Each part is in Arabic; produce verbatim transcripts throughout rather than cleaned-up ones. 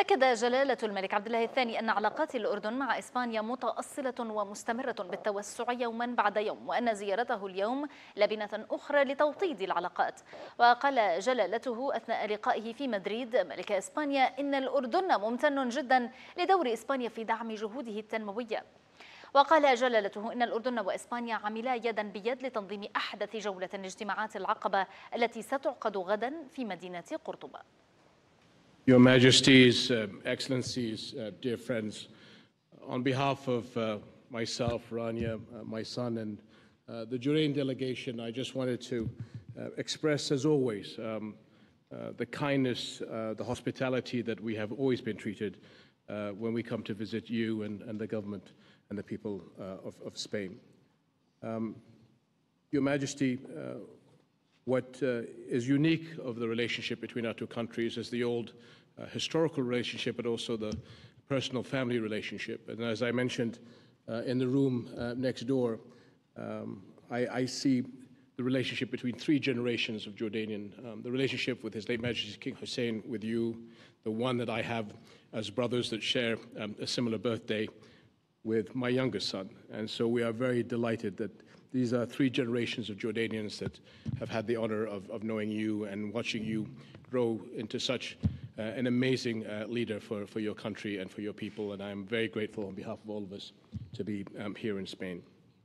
أكد جلالة الملك عبد الله الثاني أن علاقات الأردن مع إسبانيا متأصلة ومستمرة بالتوسع يوما بعد يوم، وأن زيارته اليوم لبنة أخرى لتوطيد العلاقات. وقال جلالته أثناء لقائه في مدريد ملك إسبانيا إن الأردن ممتن جدا لدور إسبانيا في دعم جهوده التنموية. وقال جلالته إن الأردن وإسبانيا عملا يدا بيد لتنظيم أحدث جولة اجتماعات العقبة التي ستعقد غدا في مدينة قرطبة. Your Majesties, uh, Excellencies, uh, dear friends, on behalf of uh, myself, Rania, uh, my son, and uh, the Jordanian delegation, I just wanted to uh, express, as always, um, uh, the kindness, uh, the hospitality that we have always been treated uh, when we come to visit you and, and the government and the people uh, of, of Spain. Um, Your Majesty, uh, what uh, is unique of the relationship between our two countries is the old uh, historical relationship, but also the personal family relationship. And as I mentioned uh, in the room uh, next door, um, I, I see the relationship between three generations of Jordanian, um, the relationship with His late Majesty King Hussein, with you, the one that I have as brothers that share um, a similar birthday with my youngest son. And so we are very delighted that these are three generations of Jordanians that have had the honor of, of knowing you and watching you grow into such uh, an amazing uh, leader for, for your country and for your people. And I'm very grateful on behalf of all of us to be um, here in Spain.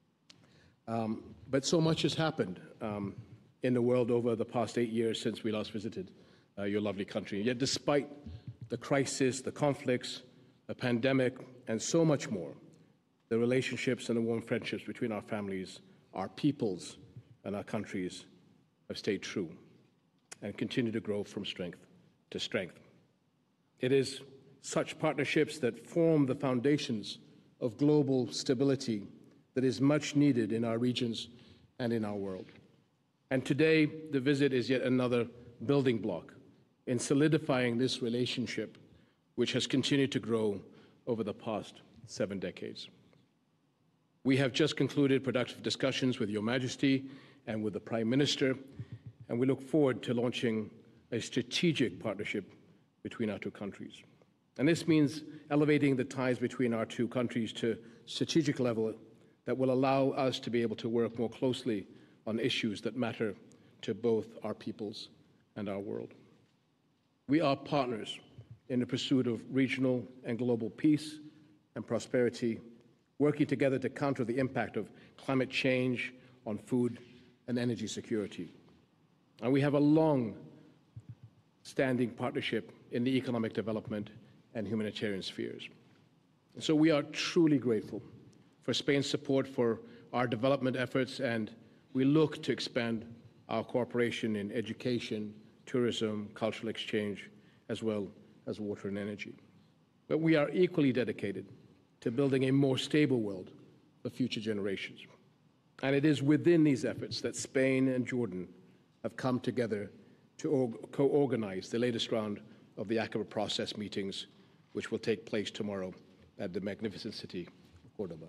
Um, but so much has happened um, in the world over the past eight years since we last visited uh, your lovely country. Yet despite the crisis, the conflicts, the pandemic, and so much more, the relationships and the warm friendships between our families, our peoples, and our countries have stayed true and continue to grow from strength to strength. It is such partnerships that form the foundations of global stability that is much needed in our regions and in our world. And today, the visit is yet another building block in solidifying this relationship, which has continued to grow over the past seven decades. We have just concluded productive discussions with Your Majesty and with the Prime Minister, and we look forward to launching a strategic partnership between our two countries. And this means elevating the ties between our two countries to strategic level that will allow us to be able to work more closely on issues that matter to both our peoples and our world. We are partners in the pursuit of regional and global peace and prosperity, working together to counter the impact of climate change on food and energy security. And we have a long-standing partnership in the economic development and humanitarian spheres. And so we are truly grateful for Spain's support for our development efforts, and we look to expand our cooperation in education, tourism, cultural exchange, as well as water and energy. But we are equally dedicated to building a more stable world for future generations. And it is within these efforts that Spain and Jordan have come together to co-organize the latest round of the Aqaba process meetings, which will take place tomorrow at the magnificent city of Cordoba.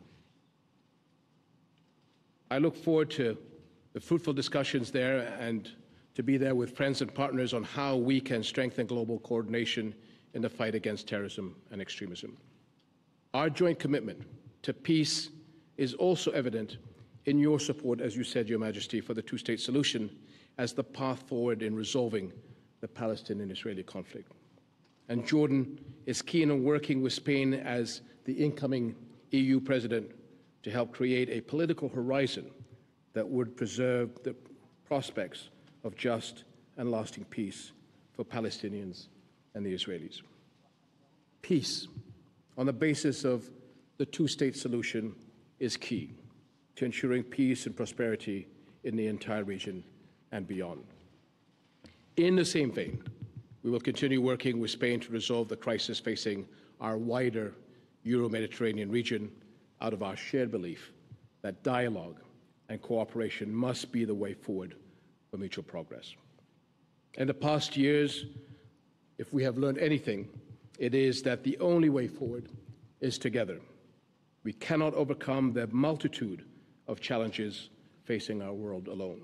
I look forward to the fruitful discussions there and to be there with friends and partners on how we can strengthen global coordination in the fight against terrorism and extremism. Our joint commitment to peace is also evident in your support, as you said, Your Majesty, for the two-state solution as the path forward in resolving the Palestinian-Israeli conflict. And Jordan is keen on working with Spain as the incoming E U president to help create a political horizon that would preserve the prospects of just and lasting peace for Palestinians and the Israelis. Peace on the basis of the two-state solution is key to ensuring peace and prosperity in the entire region and beyond. In the same vein, we will continue working with Spain to resolve the crisis facing our wider Euro-Mediterranean region out of our shared belief that dialogue and cooperation must be the way forward for mutual progress. In the past years, if we have learned anything, it is that the only way forward is together. We cannot overcome the multitude of challenges facing our world alone.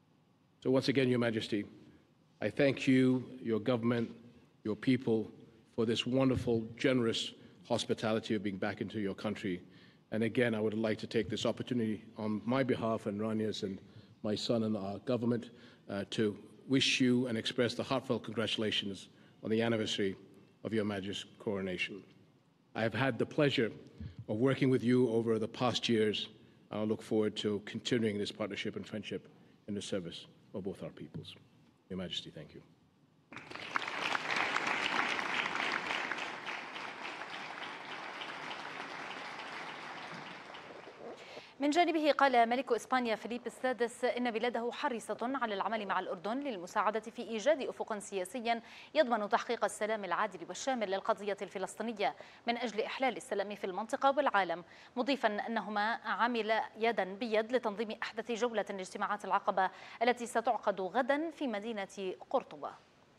So once again, Your Majesty, I thank you, your government, your people, for this wonderful, generous hospitality of being back into your country. And again, I would like to take this opportunity on my behalf and Rania's and my son and our government uh, to wish you and express the heartfelt congratulations on the anniversary of Your Majesty's coronation. I have had the pleasure of working with you over the past years, and I look forward to continuing this partnership and friendship in the service of both our peoples. Your Majesty, thank you. من جانبه قال ملك إسبانيا فيليب السادس إن بلاده حريصة على العمل مع الأردن للمساعدة في إيجاد أفق سياسي يضمن تحقيق السلام العادل والشامل للقضية الفلسطينية من أجل إحلال السلام في المنطقة والعالم، مضيفا أنهما عمل يدا بيد لتنظيم أحدث جولة لاجتماعات العقبة التي ستعقد غدا في مدينة قرطبة.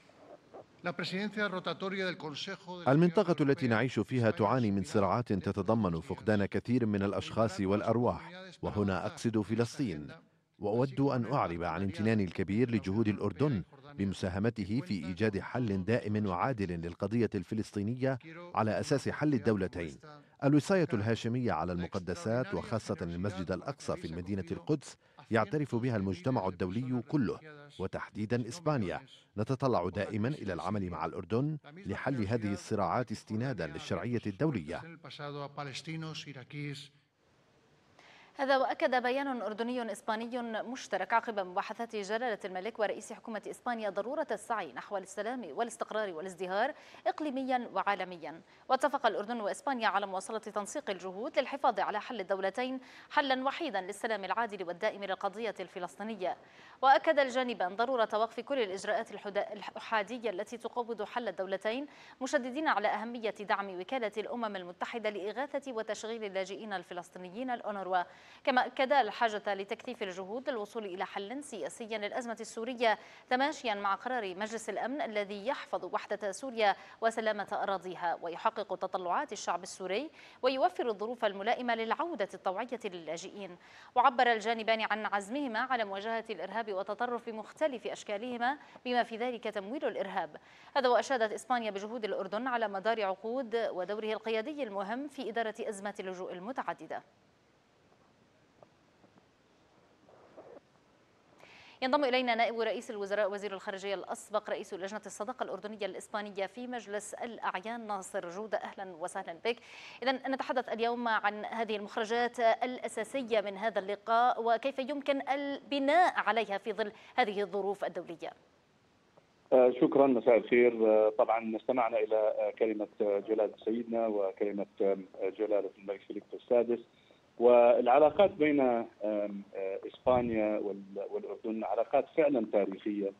المنطقة التي نعيش فيها تعاني من صراعات تتضمن فقدان كثير من الأشخاص والأرواح، وهنا أقصد فلسطين. وأود أن أعرب عن امتناني الكبير لجهود الأردن بمساهمته في إيجاد حل دائم وعادل للقضية الفلسطينية على أساس حل الدولتين. الوصاية الهاشمية على المقدسات وخاصة المسجد الأقصى في المدينة القدس يعترف بها المجتمع الدولي كله وتحديدا إسبانيا. نتطلع دائما إلى العمل مع الأردن لحل هذه الصراعات استنادا للشرعية الدولية. هذا وأكد بيان أردني إسباني مشترك عقب مباحثات جلالة الملك ورئيس حكومة إسبانيا ضرورة السعي نحو السلام والاستقرار والازدهار إقليميا وعالميا. واتفق الأردن وإسبانيا على مواصلة تنسيق الجهود للحفاظ على حل الدولتين حلا وحيدا للسلام العادل والدائم للقضية الفلسطينية. وأكد الجانبان ضرورة وقف كل الإجراءات الأحادية التي تقوض حل الدولتين، مشددين على أهمية دعم وكالة الأمم المتحدة لإغاثة وتشغيل اللاجئين الفلسطينيين الأونروا. كما أكد الحاجة لتكثيف الجهود للوصول إلى حل سياسي للأزمة السورية تماشيا مع قرار مجلس الأمن الذي يحفظ وحدة سوريا وسلامة أراضيها ويحقق تطلعات الشعب السوري ويوفر الظروف الملائمة للعودة الطوعية للاجئين. وعبر الجانبان عن عزمهما على مواجهة الإرهاب وتطرف مختلف أشكالهما بما في ذلك تمويل الإرهاب. هذا وأشادت إسبانيا بجهود الأردن على مدار عقود ودوره القيادي المهم في إدارة أزمات اللجوء المتعددة. ينضم إلينا نائب رئيس الوزراء وزير الخارجية الأسبق رئيس لجنة الصداقة الأردنية الإسبانية في مجلس الأعيان ناصر جودة، أهلا وسهلا بك. إذا نتحدث اليوم عن هذه المخرجات الأساسية من هذا اللقاء وكيف يمكن البناء عليها في ظل هذه الظروف الدولية. شكرا، مساء الخير. طبعا استمعنا إلى كلمة جلالة سيدنا وكلمة جلالة الملك فيليب السادس، والعلاقات بين إسبانيا والأردن علاقات فعلا تاريخية،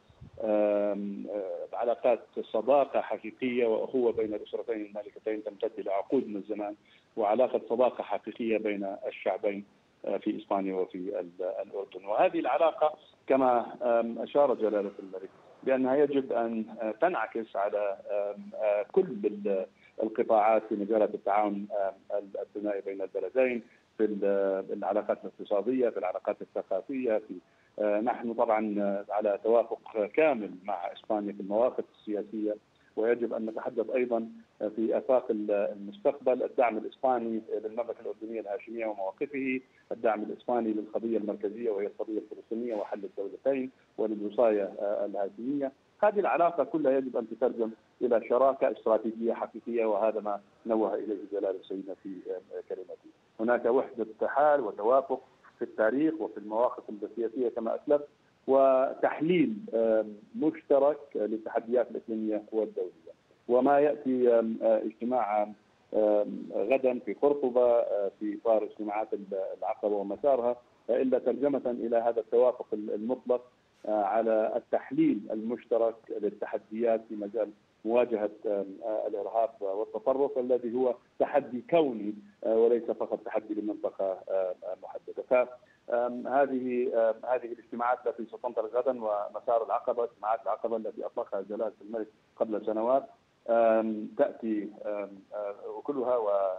علاقات صداقة حقيقية وأخوة بين الأسرتين المالكتين تمتد إلى عقود من الزمان، وعلاقة صداقة حقيقية بين الشعبين في إسبانيا وفي الأردن. وهذه العلاقة كما أشار جلالة الملك بأنها يجب أن تنعكس على كل القطاعات في مجالات التعاون الثنائي بين البلدين، في العلاقات الاقتصادية، في العلاقات الثقافية. في نحن طبعا على توافق كامل مع إسبانيا في المواقف السياسية، ويجب أن نتحدث أيضا في آفاق المستقبل. الدعم الإسباني للمملكة الأردنية الهاشمية ومواقفه، الدعم الإسباني للقضية المركزية وهي القضية الفلسطينية وحل الدولتين وللوصاية الهاشمية. هذه العلاقة كلها يجب أن تترجم إلى شراكة استراتيجية حقيقية، وهذا ما نوه إليه جلالة سيدنا في كلمته. هناك وحدة حال وتوافق في التاريخ وفي المواقف السياسية كما أسلفت، وتحليل مشترك للتحديات الإقليمية والدولية. وما يأتي اجتماع غدا في قرطبة في إطار اجتماعات العقبة ومسارها إلا ترجمة إلى هذا التوافق المطلق على التحليل المشترك للتحديات في مجال مواجهة الإرهاب والتطرف الذي هو تحدي كوني وليس فقط تحدي لمنطقة محددة. فهذه هذه الاجتماعات التي ستنطلق غدا ومسار العقبة، اجتماعات العقبة التي أطلقها جلالة الملك قبل سنوات، تأتي وكلها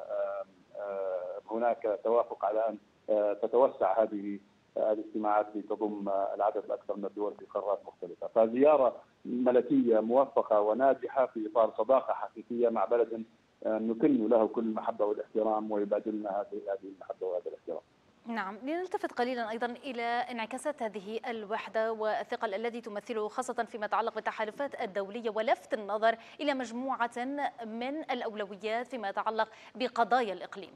وهناك توافق على أن تتوسع هذه الاجتماعات لتضم العدد الأكثر من الدول في قارات مختلفة. فزيارة ملكية موفقة وناجحة في إطار صداقة حقيقية مع بلد نكن له كل المحبة والاحترام ويبادلنا هذه هذه المحبة وهذا الاحترام. نعم، لنلتفت قليلا أيضا إلى انعكاسات هذه الوحدة والثقل الذي تمثله خاصة فيما يتعلق بالتحالفات الدولية، ولفت النظر إلى مجموعة من الأولويات فيما يتعلق بقضايا الإقليم.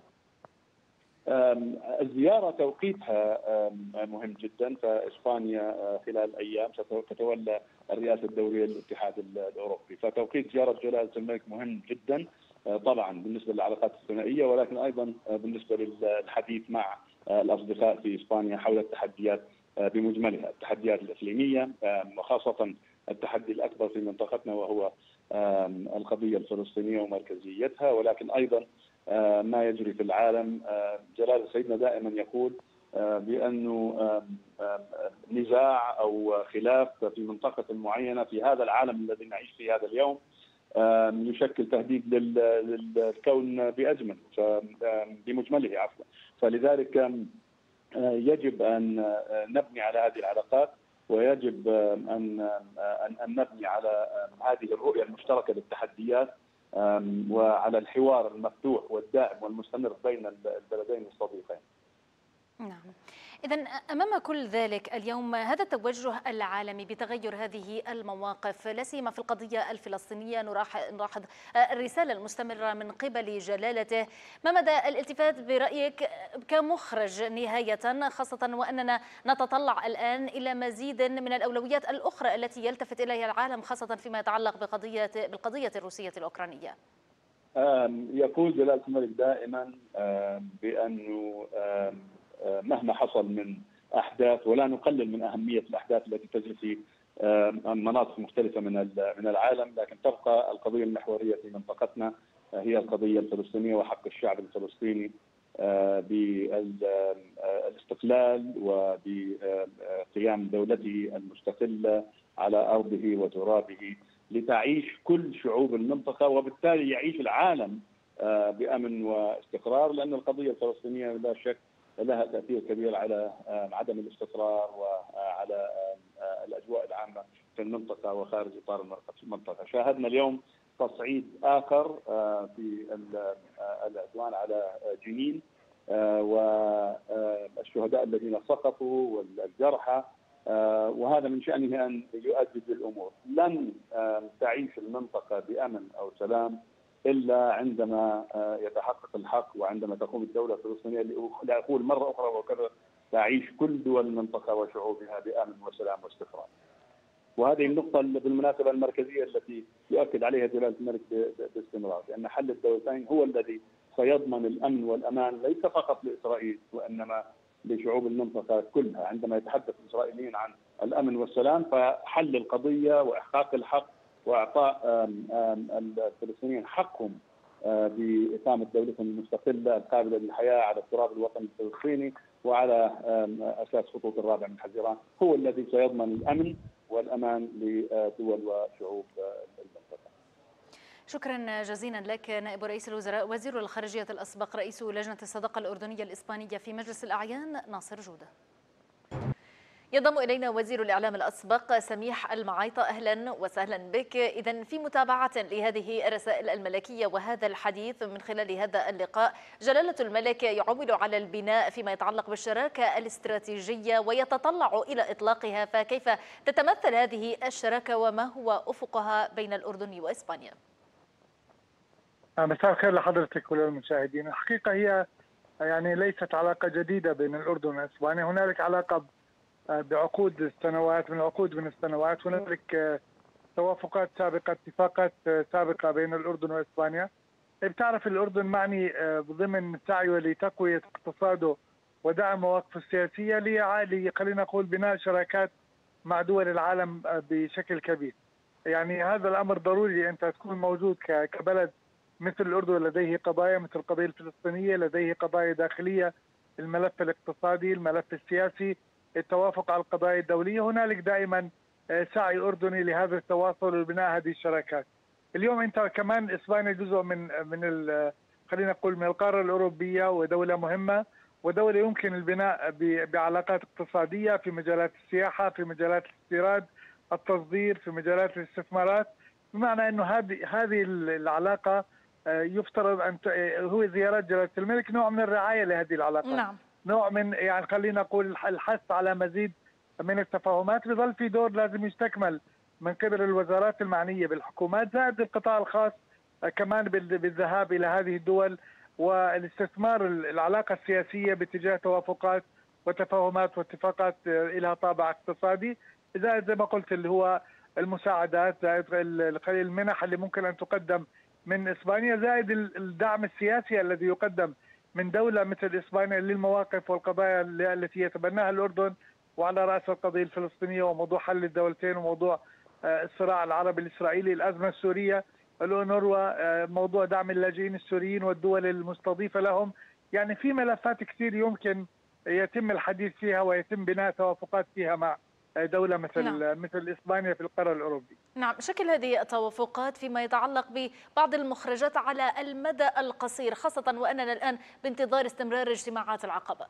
الزيارة توقيتها مهم جدا، فإسبانيا خلال أيام ستتولى الرئاسة الدولية للاتحاد الأوروبي، فتوقيت زيارة جلالة الملك مهم جدا طبعا بالنسبة للعلاقات الثنائية، ولكن أيضا بالنسبة للحديث مع الأصدقاء في إسبانيا حول التحديات بمجملها، التحديات الإقليمية وخاصة التحدي الأكبر في منطقتنا وهو القضية الفلسطينية ومركزيتها، ولكن أيضا ما يجري في العالم. جلالة سيدنا دائما يقول بأنه نزاع أو خلاف في منطقة معينة في هذا العالم الذي نعيش فيه هذا اليوم يشكل تهديد للكون بأجمله بمجمله عفوا، فلذلك يجب أن نبني على هذه العلاقات، ويجب أن أن نبني على هذه الرؤية المشتركة للتحديات وعلى الحوار المفتوح والدائم والمستمر بين البلدين الصديقين. نعم. إذن أمام كل ذلك اليوم هذا التوجه العالمي بتغير هذه المواقف لا سيما في القضية الفلسطينية، نلاحظ الرسالة المستمرة من قبل جلالته. ما مدى الالتفات برأيك كمخرج نهاية، خاصة وأننا نتطلع الآن إلى مزيد من الأولويات الأخرى التي يلتفت إليها العالم خاصة فيما يتعلق بقضية بالقضية الروسية الأوكرانية؟ يقول جلالة الملك دائما بأنه مهما حصل من أحداث، ولا نقلل من أهمية الأحداث التي تجري في مناطق مختلفة من من العالم، لكن تبقى القضية المحورية في منطقتنا هي القضية الفلسطينية وحق الشعب الفلسطيني بالاستقلال وبقيام دولته المستقلة على أرضه وترابه لتعيش كل شعوب المنطقة، وبالتالي يعيش العالم بأمن واستقرار، لأن القضية الفلسطينية لا شك لها تأثير كبير على عدم الاستقرار وعلى الأجواء العامة في المنطقة وخارج إطار المنطقة. شاهدنا اليوم تصعيد آخر في العدوان على جنين والشهداء الذين سقطوا والجرحى، وهذا من شأنه أن يؤدي الأمور. لن تعيش المنطقة بأمن أو سلام إلا عندما يتحقق الحق وعندما تقوم الدولة الفلسطينية، لأقول مرة أخرى وكذا، تعيش كل دول المنطقة وشعوبها بأمن وسلام واستقرار. وهذه النقطة بالمناسبة المركزية التي يؤكد عليها جلالة الملك باستمرار، لأن حل الدولتين هو الذي سيضمن الأمن والأمان ليس فقط لإسرائيل وإنما لشعوب المنطقة كلها. عندما يتحدث الإسرائيليين عن الأمن والسلام فحل القضية وإحقاق الحق وإعطاء الفلسطينيين حقهم بإقامة دولتهم المستقلة القابلة للحياة على التراب الوطني الفلسطيني وعلى أساس خطوط الرابع من حزيران هو الذي سيضمن الأمن والأمان لدول وشعوب المنطقة. شكرا جزيلا لك نائب رئيس الوزراء وزير الخارجية الأسبق رئيس لجنة الصداقة الأردنية الإسبانية في مجلس الأعيان ناصر جودة. ينضم إلينا وزير الإعلام الأسبق سميح المعايطة، أهلا وسهلا بك. إذن في متابعة لهذه الرسائل الملكية وهذا الحديث من خلال هذا اللقاء، جلالة الملك يعول على البناء فيما يتعلق بالشراكة الاستراتيجية ويتطلع إلى إطلاقها، فكيف تتمثل هذه الشراكة وما هو أفقها بين الأردن وإسبانيا؟ مساء الخير لحضرتك وللمشاهدين. الحقيقة هي يعني ليست علاقة جديدة بين الأردن وإسبانيا، هنالك علاقة بعقود السنوات من العقود من السنوات، هنالك توافقات سابقة، اتفاقات سابقة بين الأردن وإسبانيا. بتعرف الأردن معني ضمن سعيه لتقوية اقتصاده ودعم مواقفه السياسية لعالي خلينا نقول بناء شراكات مع دول العالم بشكل كبير. يعني هذا الأمر ضروري أنت تكون موجود كبلد مثل الأردن لديه قضايا مثل القضية الفلسطينية، لديه قضايا داخلية، الملف الاقتصادي، الملف السياسي، التوافق على القضايا الدولية. هنالك دائما سعي أردني لهذا التواصل وبناء هذه الشراكات. اليوم أنت كمان إسبانيا جزء من من خلينا نقول من القارة الأوروبية ودولة مهمة ودولة يمكن البناء بعلاقات اقتصادية في مجالات السياحة، في مجالات الاستيراد التصدير، في مجالات الاستثمارات، بمعنى انه هذه هذه العلاقه يفترض ان هو زيارات جلاله الملك نوع من الرعايه لهذه العلاقه. نعم. نوع من يعني خلينا نقول الحث على مزيد من التفاهمات. بظل في دور لازم يستكمل من قبل الوزارات المعنيه بالحكومات زائد القطاع الخاص كمان بالذهاب الى هذه الدول والاستثمار العلاقه السياسيه باتجاه توافقات وتفاهمات واتفاقات لها طابع اقتصادي، زائد زي ما قلت اللي هو المساعدات، زائد المنح اللي ممكن ان تقدم من اسبانيا، زائد الدعم السياسي الذي يقدم من دوله مثل اسبانيا للمواقف والقضايا التي يتبناها الاردن، وعلى راس القضيه الفلسطينيه وموضوع حل الدولتين وموضوع الصراع العربي الاسرائيلي، الازمه السوريه، الأونروا، موضوع دعم اللاجئين السوريين والدول المستضيفه لهم. يعني في ملفات كثير يمكن يتم الحديث فيها ويتم بناء توافقات فيها مع دولة مثل نعم. مثل إسبانيا في القارة الأوروبي. نعم، شكل هذه التوافقات فيما يتعلق ببعض المخرجات على المدى القصير، خاصة وأننا الآن بانتظار استمرار اجتماعات العقبة.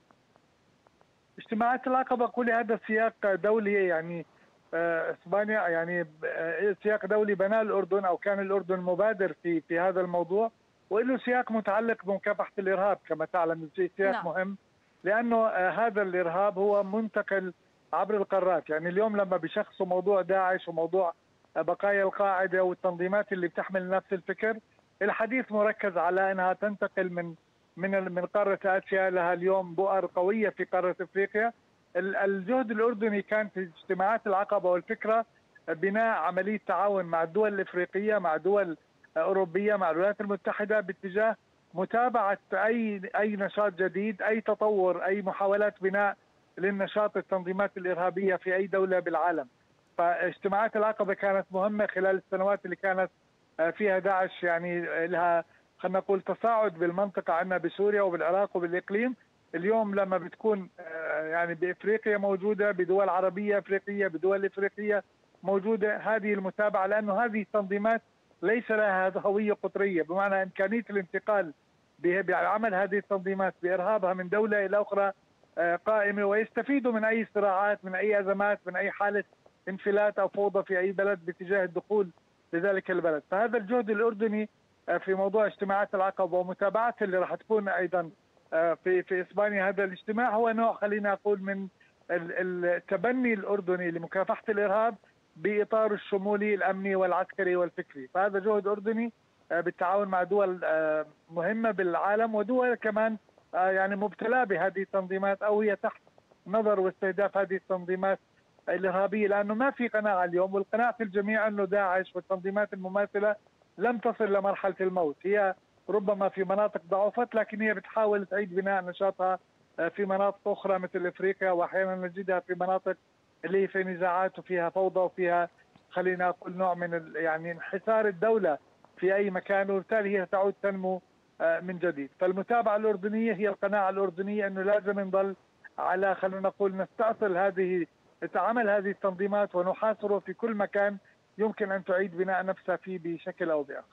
اجتماعات العقبة كل هذا سياق دولي، يعني إسبانيا يعني سياق دولي بناه الأردن أو كان الأردن مبادر في في هذا الموضوع، وله سياق متعلق بمكافحة الإرهاب كما تعلم، سياق نعم. مهم لأنه هذا الإرهاب هو منتقل عبر القارات. يعني اليوم لما بيشخصوا موضوع داعش وموضوع بقايا القاعدة والتنظيمات اللي بتحمل نفس الفكر، الحديث مركز على أنها تنتقل من من من قارة آسيا، لها اليوم بؤر قوية في قارة أفريقيا. الجهد الأردني كان في اجتماعات العقبة والفكرة بناء عملية تعاون مع الدول الإفريقية، مع دول أوروبية، مع الولايات المتحدة، باتجاه متابعة أي أي نشاط جديد، أي تطور، أي محاولات بناء للنشاط التنظيمات الإرهابية في أي دولة بالعالم. فاجتماعات العقبة كانت مهمة خلال السنوات اللي كانت فيها داعش يعني لها خلينا نقول تصاعد بالمنطقة عندنا بسوريا وبالعراق وبالإقليم. اليوم لما بتكون يعني بإفريقيا موجودة، بدول عربية أفريقية، بدول إفريقية موجودة هذه المتابعة، لأنه هذه التنظيمات ليس لها هوية قطرية، بمعنى إمكانية الانتقال بعمل هذه التنظيمات بإرهابها من دولة إلى أخرى قائمة، ويستفيدوا من أي صراعات، من أي أزمات، من أي حالة انفلات أو فوضى في أي بلد باتجاه الدخول لذلك البلد. فهذا الجهد الأردني في موضوع اجتماعات العقبة ومتابعة اللي راح تكون أيضا في في إسبانيا هذا الاجتماع هو نوع خلينا أقول من التبني الأردني لمكافحة الإرهاب بإطار الشمولي الأمني والعسكري والفكري. فهذا جهد أردني بالتعاون مع دول مهمة بالعالم ودول كمان يعني مبتلاه بهذه التنظيمات او هي تحت نظر واستهداف هذه التنظيمات الارهابيه، لانه ما في قناعه اليوم، والقناعه في الجميع انه داعش والتنظيمات المماثله لم تصل لمرحله الموت. هي ربما في مناطق ضعفت، لكن هي بتحاول تعيد بناء نشاطها في مناطق اخرى مثل افريقيا، واحيانا نجدها في مناطق اللي في نزاعات وفيها فوضى وفيها خلينا اقول نوع من يعني انحسار الدوله في اي مكان، وبالتالي هي تعود تنمو من جديد. فالمتابعة الأردنية هي القناعة الأردنية أنه لازم نضل على خلينا نقول نستأصل هذه عمل هذه التنظيمات ونحاصره في كل مكان يمكن أن تعيد بناء نفسها فيه بشكل أو بآخر.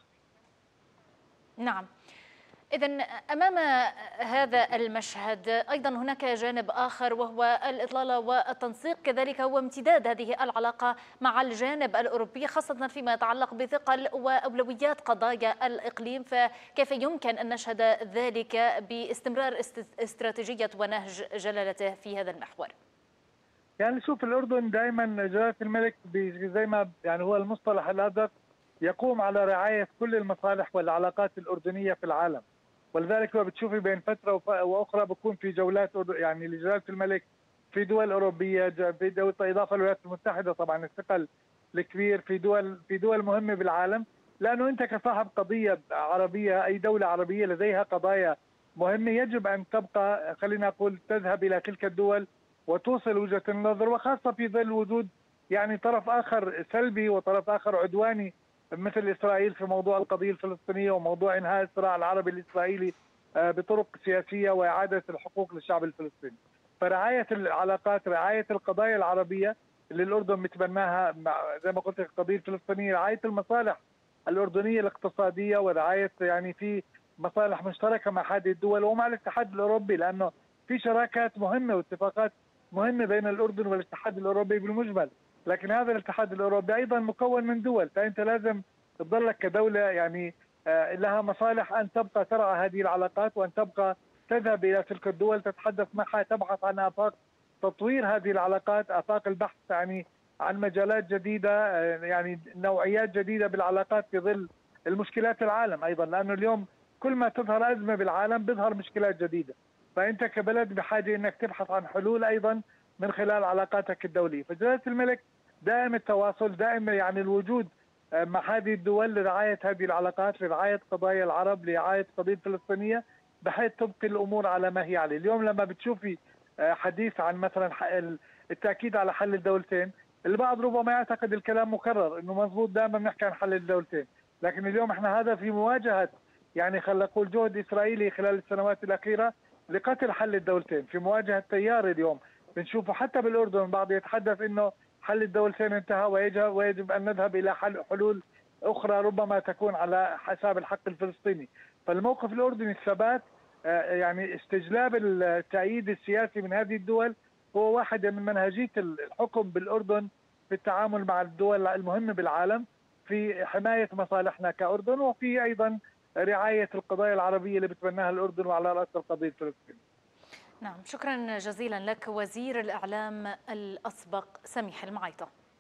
نعم. إذن أمام هذا المشهد أيضا هناك جانب آخر وهو الإطلالة والتنسيق، كذلك هو امتداد هذه العلاقة مع الجانب الأوروبي، خاصة فيما يتعلق بثقل وأولويات قضايا الإقليم. فكيف يمكن أن نشهد ذلك باستمرار استراتيجية ونهج جلالته في هذا المحور؟ يعني شوف الأردن دائما جلالة الملك زي ما يعني هو المصطلح الأدق يقوم على رعاية كل المصالح والعلاقات الأردنية في العالم، ولذلك هو بتشوفي بين فترة وأخرى بكون في جولات يعني لجلالة الملك في دول أوروبية، في دول إضافة للولايات المتحدة طبعا الثقل الكبير في دول في دول مهمة بالعالم، لأنه أنت كصاحب قضية عربية أي دولة عربية لديها قضايا مهمة يجب أن تبقى خلينا نقول تذهب إلى تلك الدول وتوصل وجهة النظر، وخاصة في ظل وجود يعني طرف آخر سلبي وطرف آخر عدواني مثل إسرائيل في موضوع القضية الفلسطينية وموضوع إنهاء الصراع العربي الإسرائيلي بطرق سياسية وإعادة الحقوق للشعب الفلسطيني. فرعاية العلاقات، رعاية القضايا العربية اللي الأردن متبناها زي ما قلت القضية الفلسطينية، رعاية المصالح الأردنية الاقتصادية، ورعاية يعني في مصالح مشتركة مع هذه الدول ومع الاتحاد الأوروبي، لأنه في شراكات مهمة واتفاقات مهمة بين الأردن والاتحاد الأوروبي بالمجمل. لكن هذا الاتحاد الأوروبي أيضا مكون من دول، فأنت لازم تظلك كدولة يعني لها مصالح أن تبقى ترعى هذه العلاقات وأن تبقى تذهب إلى تلك الدول تتحدث معها، تبحث عن آفاق تطوير هذه العلاقات، آفاق البحث يعني عن مجالات جديدة، يعني نوعيات جديدة بالعلاقات في ظل المشكلات العالم أيضا، لأنه اليوم كل ما تظهر أزمة بالعالم بيظهر مشكلات جديدة، فأنت كبلد بحاجة أنك تبحث عن حلول أيضا من خلال علاقاتك الدولية. فجلالة الملك دائم التواصل، دائم يعني الوجود مع هذه الدول لرعاية هذه العلاقات، لرعاية قضايا العرب، لرعاية قضية الفلسطينية، بحيث تبقي الأمور على ما هي عليه. اليوم لما بتشوفي حديث عن مثلا التأكيد على حل الدولتين، البعض ربما يعتقد الكلام مكرر انه مضبوط دائما بنحكي عن حل الدولتين، لكن اليوم احنا هذا في مواجهه يعني خلينا نقول جهد اسرائيلي خلال السنوات الاخيره لقتل حل الدولتين، في مواجهه تيار اليوم بنشوفه حتى بالاردن البعض يتحدث انه حل الدولتين انتهى ويجب ويجب ان نذهب الى حل حلول اخرى ربما تكون على حساب الحق الفلسطيني. فالموقف الاردني الثبات يعني استجلاب التأييد السياسي من هذه الدول هو واحدة من منهجية الحكم بالأردن في التعامل مع الدول المهمة بالعالم في حماية مصالحنا كأردن، وفي أيضا رعاية القضايا العربية اللي بتبناها الأردن وعلى رأس القضية الفلسطينية. نعم، شكرا جزيلا لك وزير الإعلام الأسبق سميح المعيطة.